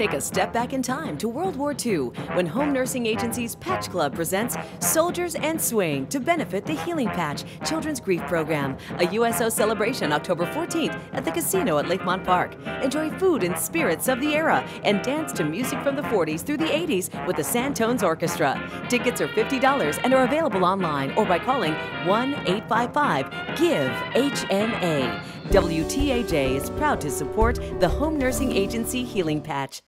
Take a step back in time to World War II when Home Nursing Agency's Patch Club presents Soldiers and Swing to benefit the Healing Patch Children's Grief Program, a USO celebration October 14th at the casino at Lakemont Park. Enjoy food and spirits of the era and dance to music from the 40s through the 80s with the San Tones Orchestra. Tickets are $50 and are available online or by calling 1-855-GIVE-HNA. WTAJ is proud to support the Home Nursing Agency Healing Patch.